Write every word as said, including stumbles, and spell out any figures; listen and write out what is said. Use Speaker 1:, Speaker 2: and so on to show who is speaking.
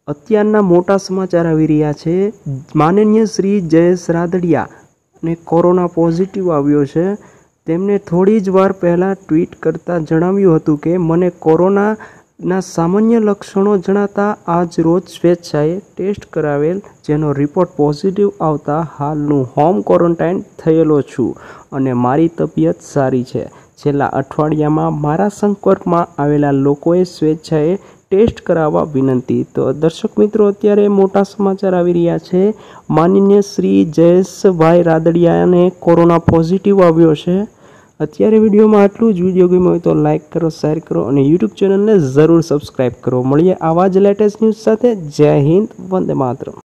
Speaker 1: અત્યારના મોટા સમાચાર આવી રહ્યા છે। માનનીય શ્રી જયેશ રાદડિયા ને કોરોના પોઝિટિવ આવ્યો છે। તેમણે થોડી જ વાર પહેલાં ટ્વીટ કરતાં જણાવ્યું હતું કે મને કોરોનાના સામાન્ય લક્ષણો જણાતા આજ રોજ સ્વેચ્છાએ ટેસ્ટ કરાવેલ, જેનો રિપોર્ટ પોઝિટિવ આવતા હાલનું હોમ ક્વોરન્ટાઇન થયેલો છું અને મારી તબિયત સારી છે। છેલ્લા અઠવાડિયામાં મારા સંપર્કમાં આવેલા લોકોએ સ્વેચ્છાએ ટેસ્ટ કરાવવા વિનંતી। તો દર્શક મિત્રો, અત્યારે મોટા સમાચાર આવી રહ્યા છે। માનનીય શ્રી જયેશભાઈ રાદડિયાને કોરોના પોઝિટિવ આવ્યો છે। અત્યારે વિડીયોમાં આટલું જ। વિડીયો ગમ્યો હોય તો લાઇક કરો, શેર કરો અને યુટ્યુબ ચેનલને જરૂર સબસ્ક્રાઈબ કરો। મળીએ આવા જ લેટેસ્ટ ન્યૂઝ સાથે। જય હિન્દ, વંદે માતરમ।